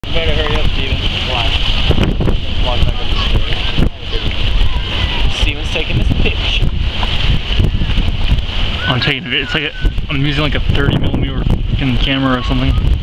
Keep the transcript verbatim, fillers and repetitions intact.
You better hurry up, Steven. Why? Walk back up the stairs. Steven's taking this picture. I'm taking it. It's like a, I'm using like a thirty millimeter fucking camera or something.